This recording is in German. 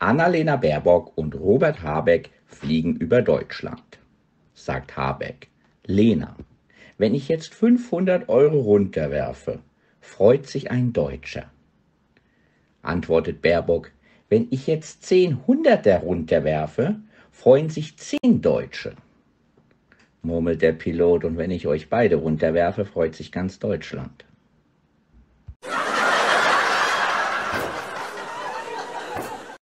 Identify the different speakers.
Speaker 1: Annalena Baerbock und Robert Habeck fliegen über Deutschland. Sagt Habeck: Lena, wenn ich jetzt 500 € runterwerfe, freut sich ein Deutscher. Antwortet Baerbock: Wenn ich jetzt 10 Hunderter runterwerfe, freuen sich 10 Deutsche. Murmelt der Pilot: Und wenn ich euch beide runterwerfe, freut sich ganz Deutschland.